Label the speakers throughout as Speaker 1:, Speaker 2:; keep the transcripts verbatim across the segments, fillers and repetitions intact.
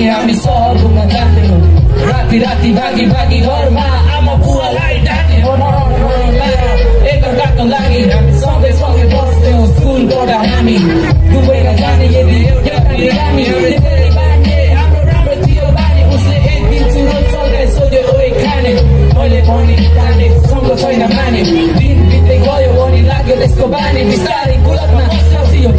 Speaker 1: हामी सहर घुम्न जान्दैनौँ राति राति भागी भागी घरमा आमा बुवालाई डाक्ने एकअर्काको लागि हामी सँगै सँगै बस्थ्यौँ स्कुलबाट हामी दुबईमा जाने यदि एउटा हामी धेरै बानी हाम्रो राम्रो थियो बानी उसले एक दिन चुरोट चल्दै सोध्यो ओइ खाने मैले पनि खाने सँग छैन माने दिन बित्दै गयो अनि लाग्यो त्यसको बानी बिस्तारै गुलतमा सजियो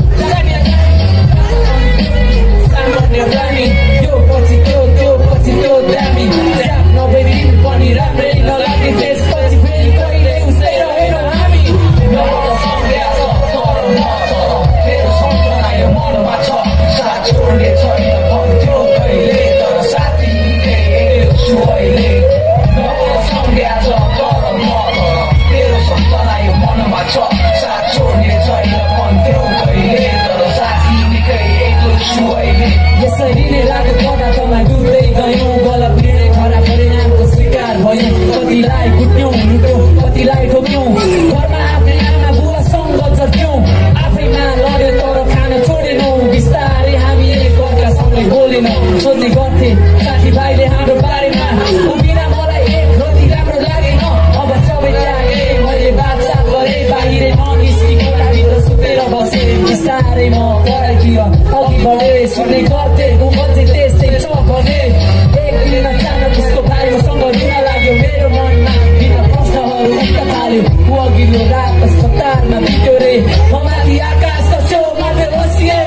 Speaker 1: सामान्य बानी यो पछि त्यो त्यो पछि त्यो दामी च्याप नभई पनि राम्रै नलाग्ने त्यसपछि फेरि कहिले उसै रहेनौँ हामी सँगै आज तर म तर मेरो सम्झना यो मनमा छ साथ छोड्ने छैन भन्थ्यो कहिले तर साथी छु अहिले सँगै आज तर म तर मेरो सम्झना यो मनमा छ साथ छोड्ने छैन भन्थ्यो कहिले तर साथी निकै एक्लो छु अहिले यसरी नै लाग्यो कता तँलाई डुब्दै गयौँ गलत निर्णय खराब परिणामको स्वीकार भयौँ कतिलाई कुट्यौँ लुट्यौँ कतिलाई ठोक्यौँ घरमा आफ्नै आमा बुवासँग चर्क्यौँ आफैमा लड्यो तर खान छोडेनौँ बिस्तारै हामी एकअर्कासँगै बोलेनौँ सोध्ने गर्थे साथीभाइले हाम्रो बारेमा उभिन मलाई एक रति राम्रो लागेन अब सबै त्यागे मैले बातसात गरेँ बाहिरै ननिस्की कोठाभित्र सुतेर बसेँ बिस्तारै म पढाइतिर अघि बढेँ सुन्ने गर्थे ऊ अझै त्यस्तै छ भने एक दिनमा चाँडो उसको बारेमासँग रुन लाग्यो मेरो मनमा भिन्न प्रश्नहरू उठ्न थाल्यो ऊ अघिल्लो रात अस्पतालमा बित्यो रे म माथि आकाशको छेउमा बेहोसिएँ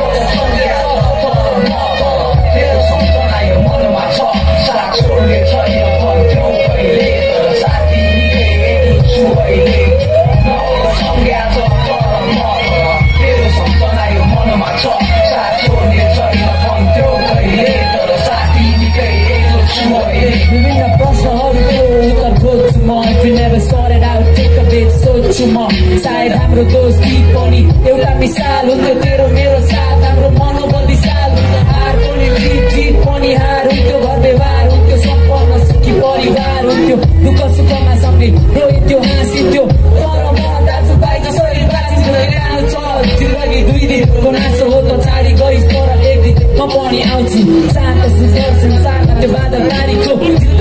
Speaker 1: मेरो सम्झना यो मनमा छ साथ छोड्ने छैन भन्थ्यो कहिले तर साथी छु अहिले सँगै आज तर म तर मेरो सम्झना यो मनमा छ साथ छोड्ने छैन भन्थ्यो कहिले तर साथी निकै एक्लो छु अहिले विभिन्न प्रश्नहरूको उत्तर खोज्छु म if you never sorted out take a bit सोच्छु म सायद हाम्रो दोस्ती पनि एउटा मिसाल हुन्थ्यो तेरो मेरो साथ हाम्रो मनोबल विशाल हार पनि जित जित पनि हार हुन्थ्यो घर व्यवहार हुन्थ्यो सम्पन्न सुखी परिवार हुन्थ्यो दुःख सुखमा सँगै रोइन्थ्यो हाँसिन्थ्यो तर म दाजुभाइ जसरी बाँचिन्थ्यो सानो छ जिन्दगी दुई दिनको नासो हो त छाडी गइस् तर एक दिन म पनि आउँछु शान्त सुन्दर संसारमा त्यो बादल नारीको